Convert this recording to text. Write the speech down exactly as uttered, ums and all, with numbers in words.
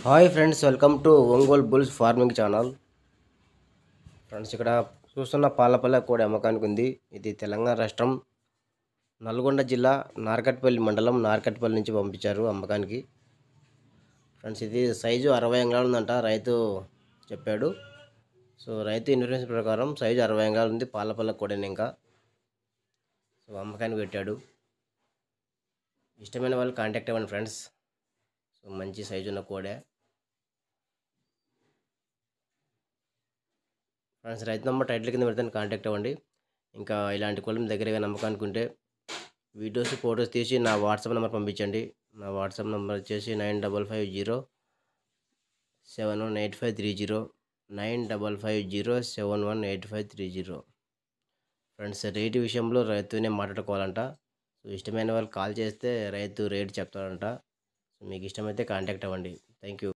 Hi friends, welcome to Ongole bulls farming channel. Friends, ఇక్కడ చూస్తున్న పాలపల్లె కోడి అమ్మకానికి ఉంది. ఇది తెలంగాణ రాష్ట్రం నల్గొండ జిల్లా నార్కట్పల్లి మండలం నార్కట్పల్లి నుంచి పంపించారు అమ్మకానికి. ఫ్రెండ్స్, ఇది సైజు అరవై అంగాళాలు ఉందంట, రైతు చెప్పాడు. సో రైతు ఇన్ఫర్మేషన్ ప్రకారం సైజు అరవై అంగాళాలు ఉంది. పాలపల్లె కోడిని ఇంకా సో అమ్మకానికి పెట్టాడు. ఇష్టమైన వాళ్ళు కాంటాక్ట్ అవ్వండి ఫ్రెండ్స్. సో మంచి సైజు ఉన్న కోడే. ఫ్రెండ్స్, రైతు నెంబర్ టైటిల్ కింద పెడతాను, కాంటాక్ట్ అవ్వండి. ఇంకా ఇలాంటి కోళ్ళ దగ్గరగా నమ్మకానికి ఉంటే వీడియోస్ ఫొటోస్ తీసి నా వాట్సాప్ నెంబర్ పంపించండి. నా వాట్సాప్ నెంబర్ వచ్చేసి nine double five zero seven one eight five three zero nine double five zero seven one eight five three zero. Friends, rate విషయంలో రైతునే మాట్లాడుకోవాలంట. సో ఇష్టమైన వాళ్ళు కాల్ చేస్తే రైతు రేటు చెప్తాడంట. సో మీకు ఇష్టమైతే కాంటాక్ట్ అవ్వండి. Thank you.